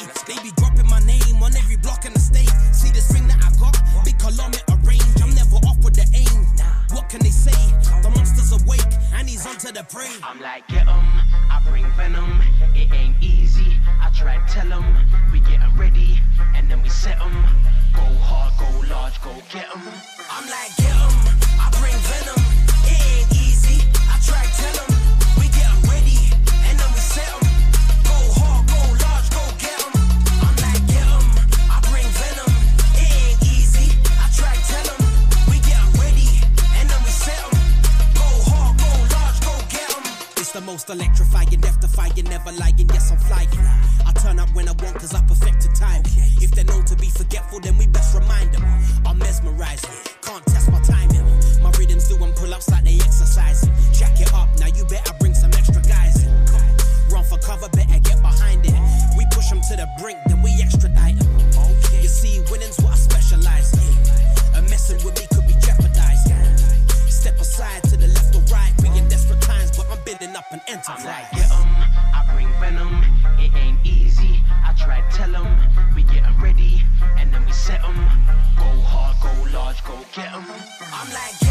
fakes. They be dropping my name on every block in the state. See this thing that I got? Big kilometer range. I'm never off with the aim. What can they say? The monster's awake and he's onto the prey. I'm like, get 'em, I bring venom. It ain't easy, I try to tell 'em. We getting ready and then we set 'em. Go hard, go large, go get 'em. I'm like, get 'em, I bring venom. It ain't easy, I try to tell 'em. We getting ready and then we set 'em. Go hard, go large, go get 'em. I'm like, get 'em, I bring venom. It ain't easy, I try to tell 'em. We getting ready and then we set 'em. Go hard, go large, go get 'em. It's the most electrifying, death-defying, never lying, yes I'm flying. I turn up when I want cause I perfected time. If they're known to be forgetful, then we best remind them. I'm mesmerized, can't test my timing. My rhythms doing pull-ups like they exercise. Jack it up, now you better bring some extra guys in. Run for cover, better get behind it. We push them to the brink, then we extradite them. You see, winning's what I specialize in. And messing with me could be jeopardized. Step aside to the left or right, we in desperate times, but I'm building up an enterprise. I'm like, get 'em, I bring venom. It ain't easy, I try to tell 'em. We getting ready and then we set 'em. Go hard, go large, go get 'em. I'm like,